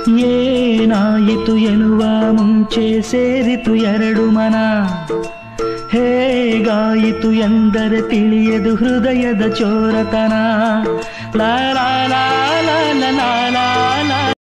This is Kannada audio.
ಏನಾಯಿತು ಎನ್ನುವ ಮುಂಚೆ ಸೇರಿತು ಎರಡು ಮನ, ಹೇಗಾಯಿತು ಎಂದರೆ ತಿಳಿಯದು ಹೃದಯದ ಚೋರತನ. ಲಾ ಲಾ ಲಾ ಲಾ ಲಾ ಲಾ ಲಾ